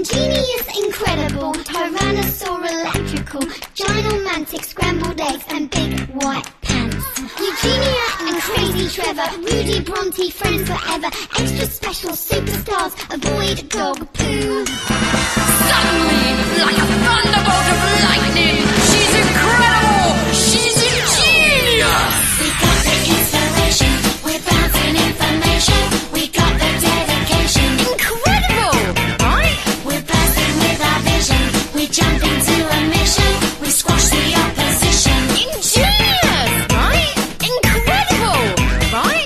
Ingenious, incredible, tyrannosaur electrical, ginormantic, scrambled eggs and big white pants. Eugenia and Crazy Trevor, Rudy Bronte, friends forever, extra special superstars, avoid dog poo. Suddenly, like a thunderbolt of lightning, she's incredible! She's ingenious! We got the inspiration, we're bouncing information, we got the dedication. Incredible, right? We're bursting with our vision, we jump into a mission, we squash the opposition. Ingenious, right? Incredible, right?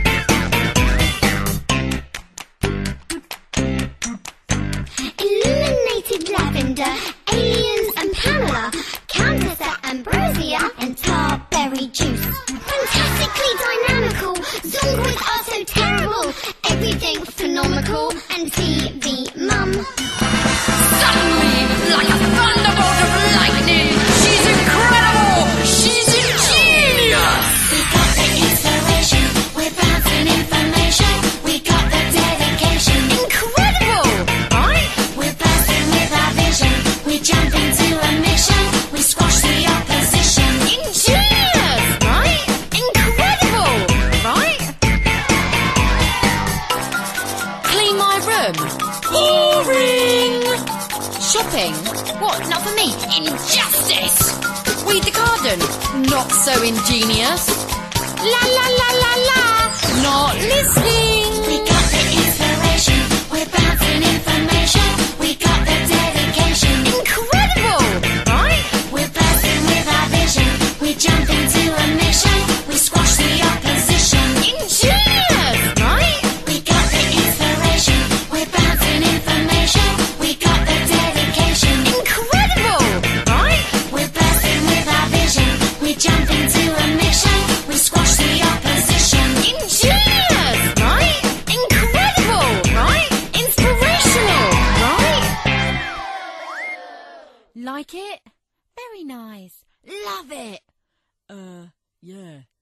Illuminated lavender, aliens and Pamela, Countess at Ambrosia and Tarberry juice. Fantastically dynamical, Zongrid are so terrible, everything phenomenal and TV mum. Suddenly, like a thunderbolt of lightning, she's incredible! She's ingenious! We got the inspiration, we're bouncing information, we got the dedication. Incredible, right? We're bursting with our vision, we jump into a mission, we squash the opposition. Ingenious, right? Incredible, right? Clean my room. Boring. Shopping? What? Not for me. Injustice. Weed the garden? Not so ingenious. La la la la la. Not listening. We got the inspiration, we're bouncing information, we got the dedication. Incredible, right? We're bursting with our vision, we jump into a mission, we squash the opposition. Ingenious, right? We got the inspiration, we're bouncing information, we got the dedication. Incredible, right? We're bursting with our vision, we jump into a mission, we squash the opposition. Ingenious, right? Incredible, right? Inspirational, right? Like it? Very nice. Love it. Yeah.